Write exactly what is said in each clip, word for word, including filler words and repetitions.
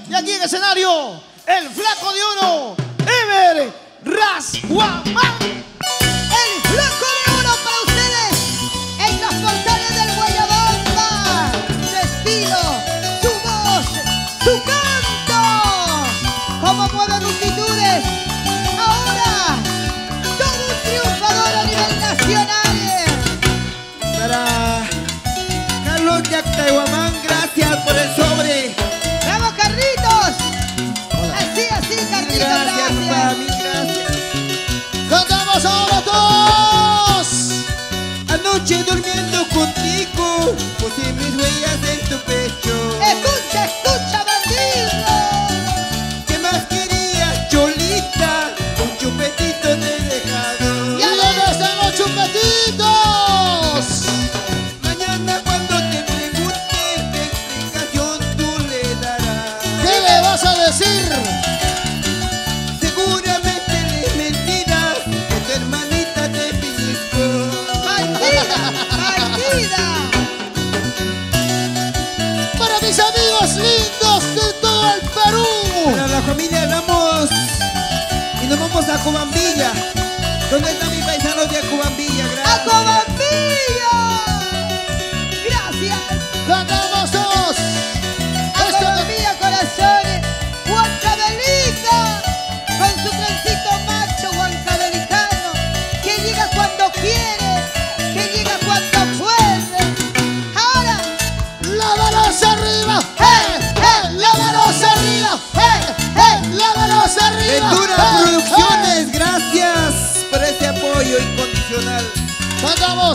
Y aquí en escenario, el flaco de oro, Ever Rasguamán. El flaco de oro para ustedes en los portales del Guayabamba. Su estilo, su voz, su canto. Como mueve multitudes. Ahora, todo un triunfador a nivel nacional. Para Carlos Yactahuamán, gracias por el sobre. ¡Bravo, Carlitos! Así, así, Carlitos, Gracias, gracias. para mí, gracias. ¡Cantamos ahora todos! Anoche durmiendo contigo, puse mis huellas en tu pecho. Escucha, escucha, bandido. ¿Qué más querías, Cholita? Un chupetito te he dejado. ¿Y a dónde están los chupetitos? Mañana cuando te pregunte, ¿qué explicación tú le darás? ¿Qué le vas a decir? Seguramente le mentirás, que tu hermanita te pellizcó. ¡Bandida! ¡Bandida! Para mis amigos lindos de todo el Perú. Para la familia Ramos. Y nos vamos a Cobambilla. ¿Dónde están mis paisanos de Cobambilla? ¡A Gracias. Cobambilla! ¡Gracias! ¡Cantamos todos! ¡A Esto Cobambilla, corazones! ¡Huancabelica! Con su trencito macho huancabelicano, que llega cuando quiere, que llega cuando puede. Ahora, ¡La manos arriba! ¡Eh! ¡Eh! ¡La manos arriba! ¡Eh! ¡Eh! ¡La manos arriba! Ventura ¡Eh! Producciones, gracias por ese apoyo incondicional. ¡Eh! ¡Cantamos!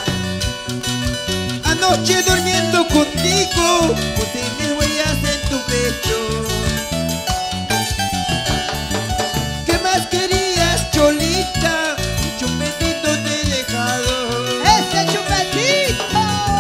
Anoche durmiendo contigo, puse mis huellas en tu pecho. ¿Qué más querías, Cholita? Un chupetito te he dejado. ¡ese chupetito!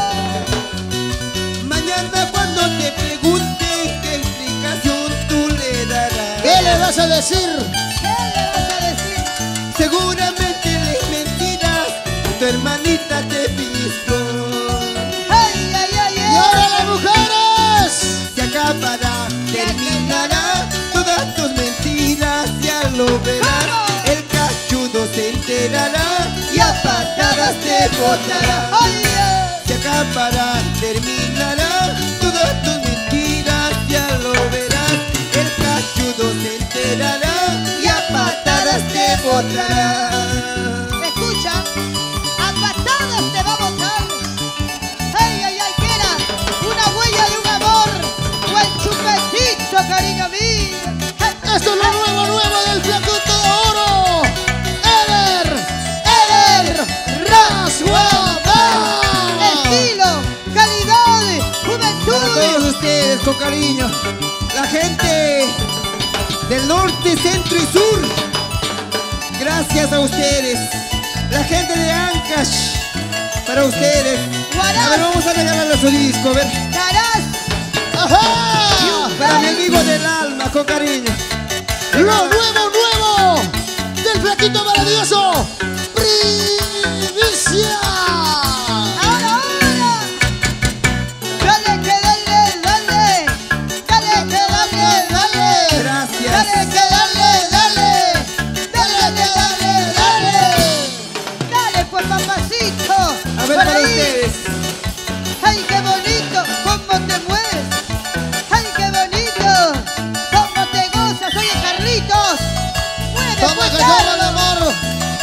Mañana cuando te pregunte, ¿qué explicación tú le darás? ¿Qué le vas a decir? ¿Qué le vas a decir? Seguramente le mentirás, tu hermanita te pellizcó. ¡Ay, ay, ay, ¡Y ay! ahora las mujeres! Se acabará, terminará todas tus mentiras, ya lo verás. ¿Cómo? El cachudo se enterará y a patadas te botará. ¡Ay, ay! Se acabará, terminará todas tus mentiras, ya lo verás. El cachudo se enterará y a patadas te botará. Escucha, a patadas te va a botar. ¡Ay, ay, ay! Que era una huella de un amor. ¡Buen chupetito, cariño mío! Esto es lo nuevo, nuevo del Flacuto de Oro. Ever, Ever Rasguamán. Estilo, calidad, Para todos juventud. ustedes, con cariño, la gente del norte, centro y sur, gracias a ustedes. La gente de Ancash, para ustedes. A ver, Guaraz, vamos a regalarle su disco, a ver. Taraz, ¡Ajá! Para mi amigo del alma, con cariño. Lo nuevo, nuevo del Flaquito maravilloso. Primicia. ahora, ahora. Dale que dale, dale. Dale que dale, dale. Gracias. Dale que dale, dale. Dale que dale, dale. Dale pues, papacito. A ver, Por para ahí. ustedes. ¡Ay, qué bonito! ¿Cómo te mueves? ¡Ay, qué bonito! ¿Cómo te gozas? Oye, Carlitos. ¡Mueve, Vamos a pues, cantar dale. el amor.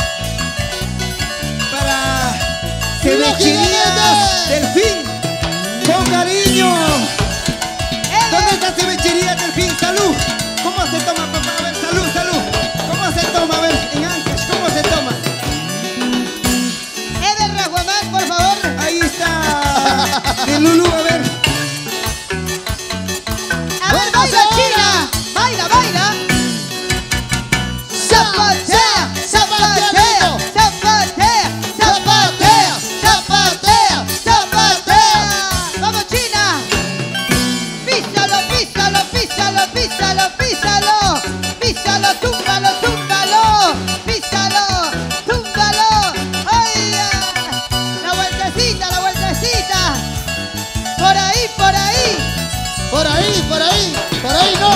Para Cevicherías Delfín, con cariño. ¿Dónde está Cevichería Delfín? Salud. ¿Cómo se toma, papá? A ver, salud, salud. ¿Cómo se toma? A ver, en Ancash, ¿cómo se toma? Ever Rasguamán, por favor. Ahí está. De Lulú, a ver. A ver, Vamos baila, ahora. China. Baila, baila. Zapatea, zapatea, zapatea, zapatea, zapatea, zapatea. Vamos, China. Písalo, písalo, písalo, písalo, písalo. Písalo, túmbalo, túmbalo. Písalo, túmbalo. ¡Ay, ya! La vueltecita, la vueltecita. Por ahí, por ahí. Por ahí, por ahí, por ahí no.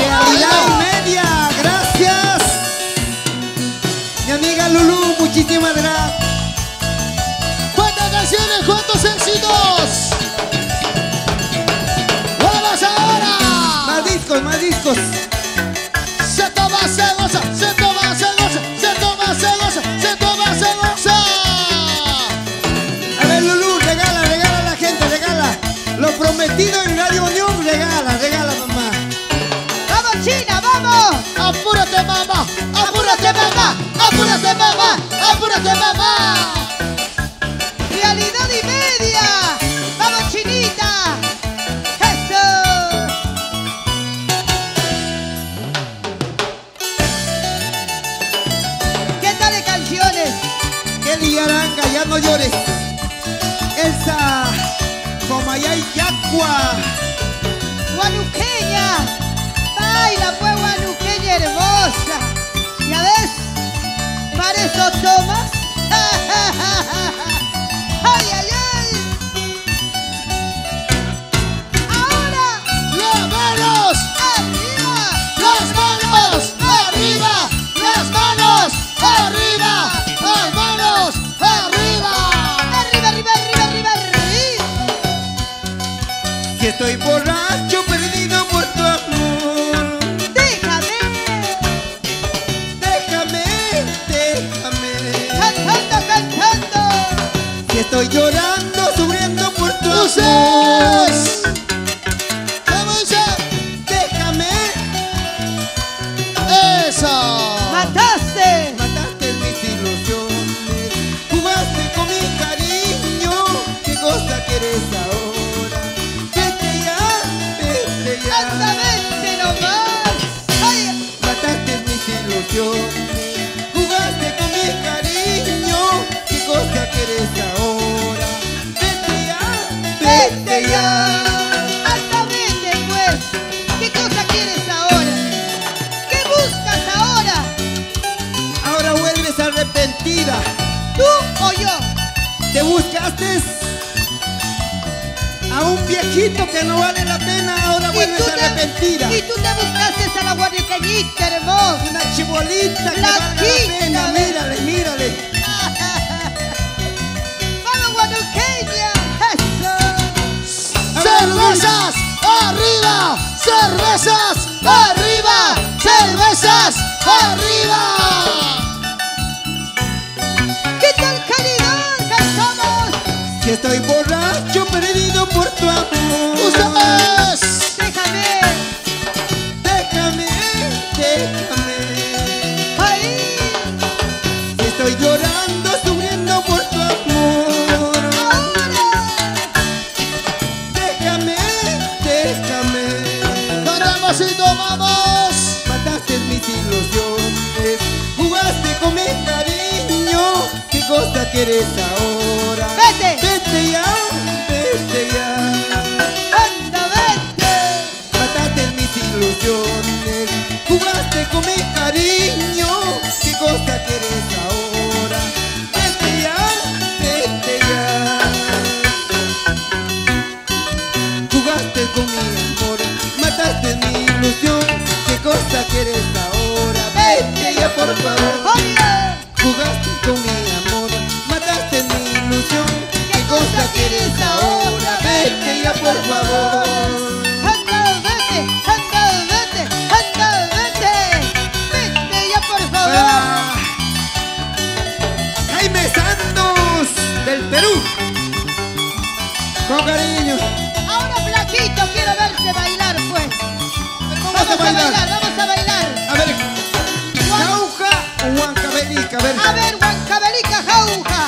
chicos. Se toma, se goza, se toma, se goza, se toma, se goza, se toma, se goza. A ver, Lulú, regala, regala a la gente, regala. Lo prometido en Radio Unión, regala, regala, mamá. ¡Vamos, China, vamos! Apúrate, mamá, apúrate, mamá, apúrate, mamá, apúrate, mamá. ¡Realidad y media! ¡Vamos, Chinita! ¡Eso! ¿Qué tal de canciones? Kelly Aranga, ya no llores. Elsa Comayay Yacua. Guanuqueña, baila pues guanuqueña hermosa. ¿Ya ves? Para eso tomas. Ay, ay, ay. Ahora, Las manos, arriba, las manos, arriba, las manos, arriba, las manos, arriba. arriba, arriba, arriba, arriba, arriba. Si estoy borracho, perdido por tu amor. Déjame, Déjame, déjame. cantando, cantando. Si estoy llorando, sufriendo por tu amor. Ustedes, ¿cómo dice? Déjame. Eso. Mataste. Mataste mis ilusiones. Jugaste con mi cariño. ¿Qué cosa quieres ahora? Vete ya, vete ya. Anda, vente nomás. Ay, Mataste mis ilusiones. Jugaste con mi cariño. ¿Qué cosa quieres ahora? Vete ya, vete ya. anda, vete pues. ¿Qué cosa quieres ahora? ¿Qué buscas ahora? Ahora vuelves arrepentida. ¿Tú o yo? Te buscaste a un viejito que no vale la pena. Ahora Y vuelves tú te- arrepentida. Y tú te buscaste a la guanuqueñita hermosa. Una chibolita que La valga la quinta pena. vez. Mírale, mírale. ¡Vamos, guanuqueña! ¡Eso! Cervezas arriba, cervezas arriba, cervezas arriba. ¿Qué tal calidad cantamos? Si estoy borracho, perdido por tu amor. Ustedes, Déjame. Déjame, déjame. Ahí. Si estoy llorando, sufriendo por tu amor. Ahora. Déjame, déjame. cantamos y tomamos. Mataste mis ilusiones. Jugaste con mi cariño. ¿Qué cosa quieres ahora? Vete. Vete ya, vete ya. Anda, vete. Mataste mis ilusiones. Jugaste con mi cariño. ¿Qué cosa quieres ahora? Vete ya, vete ya. Jugaste con mi amor. Mataste mi ilusión. ¿Qué cosa quieres ahora? Vete ya, por favor. Oye. Jugaste con mi amor. Mataste mi ilusión. ¿Qué cosa quieres ahora? Vete ya, por favor. Anda, vete. Anda, vete. Anda, vete. Vete ya, por favor. Para Jaime Santos del Perú. Con cariño. Ahora, flaquito, quiero verte bailar, pues. Vamos a bailar. vamos a bailar. A ver. Jauja o Huancavelica. A ver. A ver, Huancavelica, jauja.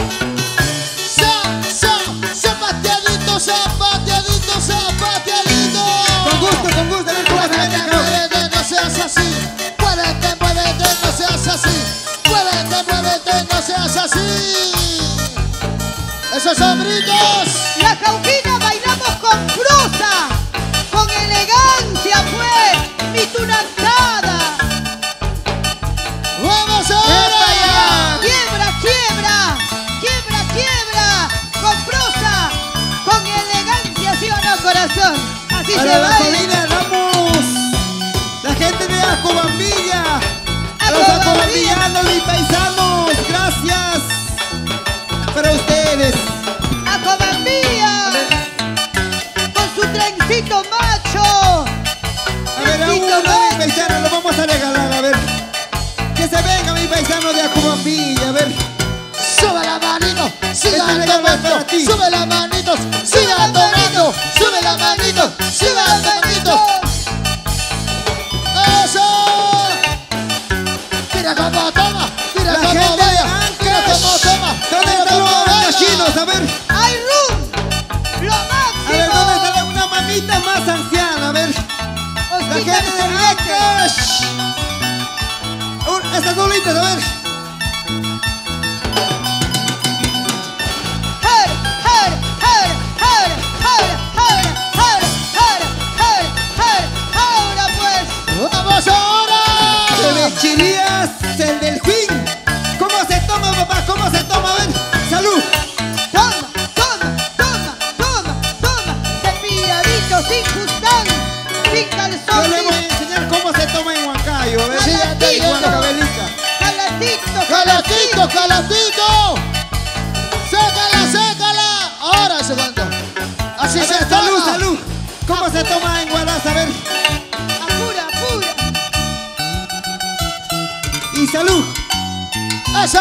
Sa, sa, zapateadito, zapateadito, zapateadito. Con gusto, con gusto. A ver cómo se baila, Jauja. Muévete, no seas así. Muévete, muévete, no seas así. Muévete, muévete, no seas así. Esos hombritos. La jauquina bailamos con prosa, con elegancia, pues. Mi tunantada. Vamos ¡Epa ahora. ya! Quiebra, quiebra, quiebra, quiebra. Con prosa, con elegancia, ¿sí o no, corazón? Así se Para la baila. colina Ramos. La gente de Acobambilla. A los Acobambilla. acobambillanos y paisanos. Gracias. Para ustedes. A Cobambilla, con su trencito macho. A ver, Trencito hermano de Acubambilla, a ver. Sube la manito, sigan Este regalo es tomando. para ti. Sube la manitos, sigan tomando. Sube la manitos, sigan tomando. ¡Eso! Mira cómo toma, mira La cómo gente de vaya, mira Ancash. cómo toma. ¿Dónde mira están los cómo baila. ancachinos? A ver. ¡Ay, Rum! ¡Lo A ver, ¿dónde máximo! está una mamita más anciana? A ver. La Osquita gente de Ancash. Un- Estas bolitas, a ver. ¡Her, her, her, her, her, her, her, her, her, her! ¡Ahora pues! ¡Vamos ahora! Se ve Chilías, el del Juin. ¿Cómo se toma, papá? ¿Cómo se toma? A ver. Salud. Toma, toma, toma, toma, toma. Cepilladito, sin juzgán, sin Yo calzón, le voy a sin enseñar cómo se toma en Huancayo. A ver. Sí, En Huancavelica. calatito, ¡Calatito, calatito! ¡Sécala, sécala! Ahora, segundo. Así A se ver, salud, toma. salud. ¿Cómo se toma en Guaraz? A ver. Apura, apura. Y salud. ¡Eso!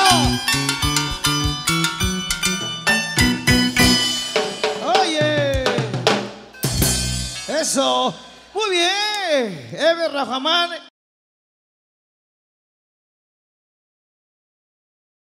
Oye, eso, muy bien, Ever Rafamán.